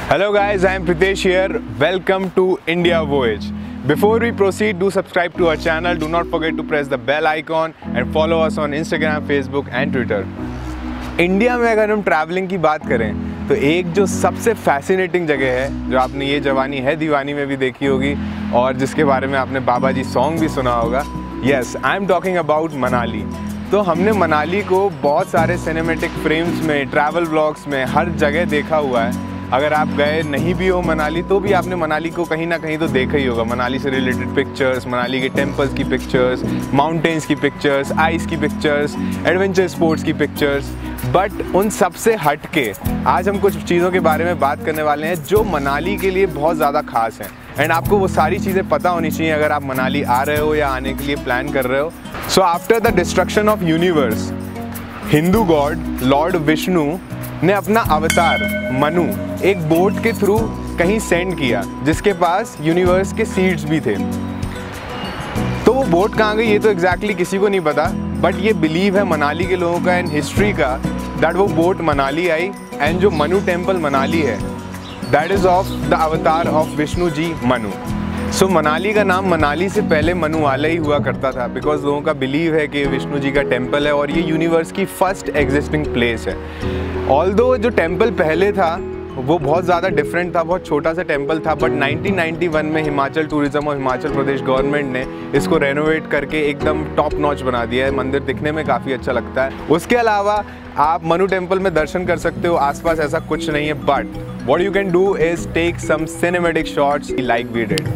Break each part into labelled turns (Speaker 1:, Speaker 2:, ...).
Speaker 1: Hello guys, I am Pritesh here. Welcome to India Voyage. Before we proceed, do subscribe to our channel. Do not forget to press the bell icon and follow us on Instagram, Facebook and Twitter. India में अगर हम travelling की बात करें तो एक जो सबसे फैसिनेटिंग जगह है, जो आपने ये जवानी है दीवानी में भी देखी होगी और जिसके बारे में आपने बाबा जी सॉन्ग भी सुना होगा, yes, I am talking about Manali. तो हमने मनाली को बहुत सारे सिनेमैटिक फ्रेम्स में, ट्रैवल व्लॉग्स में, हर जगह देखा हुआ है। अगर आप गए नहीं भी हो मनाली तो भी आपने मनाली को कहीं ना कहीं तो देखा ही होगा। मनाली से रिलेटेड पिक्चर्स, मनाली के टेम्पल्स की पिक्चर्स, माउंटेन्स की पिक्चर्स, आइस की पिक्चर्स, एडवेंचर स्पोर्ट्स की पिक्चर्स। बट उन सबसे हट के आज हम कुछ चीज़ों के बारे में बात करने वाले हैं जो मनाली के लिए बहुत ज़्यादा खास हैं। एंड आपको वो सारी चीज़ें पता होनी चाहिए अगर आप मनाली आ रहे हो या आने के लिए प्लान कर रहे हो। So after the destruction of universe, Hindu god lord Vishnu ने अपना अवतार मनु एक बोट के थ्रू कहीं सेंड किया जिसके पास यूनिवर्स के सीड्स भी थे। तो वो बोट कहाँ गई ये तो एग्जैक्टली किसी को नहीं पता, बट ये बिलीव है मनाली के लोगों का एंड हिस्ट्री का दैट वो बोट मनाली आई। एंड जो मनु टेम्पल मनाली है that is of the avatar of Vishnu ji Manu. So Manali का नाम मनाली से पहले मनु वाला ही हुआ करता था बिकॉज लोगों का बिलीव है कि विष्णु जी का टेम्पल है और ये यूनिवर्स की फर्स्ट एग्जिस्टिंग प्लेस है। ऑल्दो जो टेम्पल पहले था वो बहुत ज़्यादा डिफरेंट था, बहुत छोटा सा टेम्पल था, बट 1991 में हिमाचल टूरिज्म और हिमाचल प्रदेश गवर्नमेंट ने इसको रेनोवेट करके एकदम टॉप नॉच बना दिया है। मंदिर दिखने में काफ़ी अच्छा लगता है। उसके अलावा आप मनु टेम्पल में दर्शन कर सकते हो, आसपास ऐसा कुछ नहीं है, but what you can do is take some cinematic shots like we did.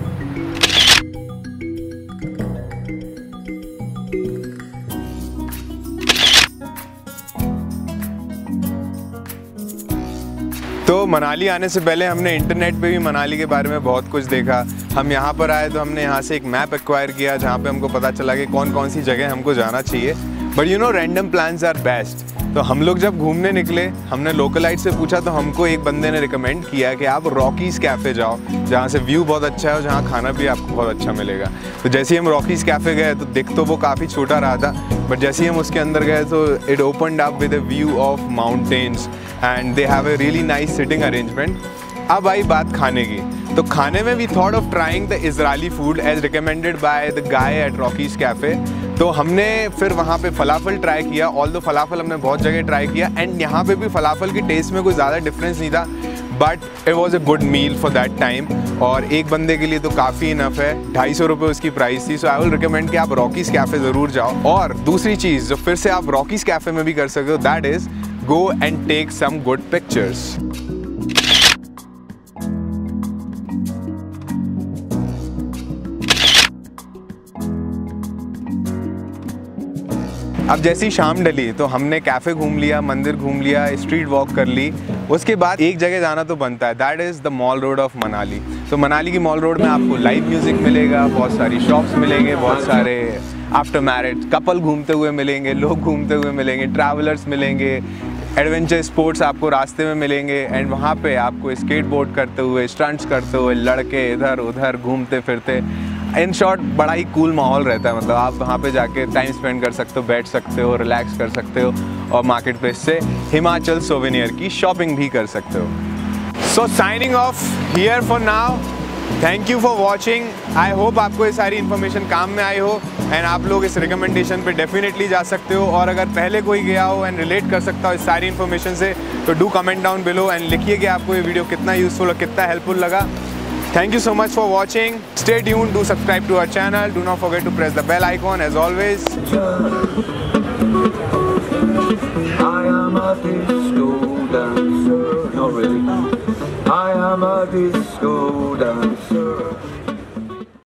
Speaker 1: तो मनाली आने से पहले हमने इंटरनेट पे भी मनाली के बारे में बहुत कुछ देखा। हम यहाँ पर आए तो हमने यहाँ से एक मैप एक्वायर किया जहाँ पे हमको पता चला कि कौन कौन सी जगह हमको जाना चाहिए। But you know random plans are best. तो हम लोग जब घूमने निकले हमने लोकलाइट से पूछा तो हमको एक बंदे ने रिकमेंड किया कि आप रॉकीज़ कैफ़े जाओ जहाँ से व्यू बहुत अच्छा है और जहाँ खाना भी आपको बहुत अच्छा मिलेगा। तो जैसे ही हम रॉकीज़ कैफ़े गए तो दिख तो वो काफ़ी छोटा रहा था, बट जैसे ही हम उसके अंदर गए तो it opened up with a view of mountains and they have a really nice sitting arrangement. अब आई बात खाने की, तो खाने में we thought of trying the Israeli food as recommended by the guy at Rockies cafe. तो हमने फिर वहाँ पे फलाफल ट्राई किया। ऑल्दो फलाफल हमने बहुत जगह ट्राई किया एंड यहाँ पे भी फलाफल की टेस्ट में कोई ज़्यादा डिफरेंस नहीं था, but it was a good meal for that time और एक बंदे के लिए तो काफ़ी इनफ है। 250 रुपये उसकी प्राइस थी। सो आई विल रिकमेंड कि आप रॉकीज़ कैफ़े ज़रूर जाओ। और दूसरी चीज़ जो फिर से आप रॉकीज़ कैफ़े में भी कर सकते हो that is go and take some good pictures. अब जैसी शाम ढली तो हमने कैफ़े घूम लिया, मंदिर घूम लिया, स्ट्रीट वॉक कर ली। उसके बाद एक जगह जाना तो बनता है, that is the mall road of Manali. तो मनाली की मॉल रोड में आपको लाइव म्यूज़िक मिलेगा, बहुत सारी शॉप्स मिलेंगे, बहुत सारे आफ्टर मैरिज कपल घूमते हुए मिलेंगे, लोग घूमते हुए मिलेंगे, ट्रैवलर्स मिलेंगे, एडवेंचर स्पोर्ट्स आपको रास्ते में मिलेंगे एंड वहाँ पे आपको स्केट बोर्ड करते हुए, स्टंट्स करते हुए लड़के इधर उधर घूमते फिरते। इन शॉर्ट बड़ा ही कूल माहौल रहता है। मतलब आप वहाँ पे जाके टाइम स्पेंड कर सकते हो, बैठ सकते हो, रिलैक्स कर सकते हो और मार्केट प्लेस से हिमाचल सोवेनियर की शॉपिंग भी कर सकते हो। So signing off here for now. Thank you for watching. I hope आपको ये सारी इन्फॉर्मेशन काम में आई हो एंड आप लोग इस रिकमेंडेशन पे डेफिनेटली जा सकते हो। और अगर पहले कोई गया हो एंड रिलेट कर सकता हो इस सारी इन्फॉर्मेशन से तो do comment down below and लिखिए कि आपको ये वीडियो कितना यूजफुल और कितना हेल्पफुल लगा। Thank you so much for watching. Stay tuned. Do subscribe to our channel. Do not forget to press the bell icon as always. I am a disco dancer. Not really. I am a disco dancer.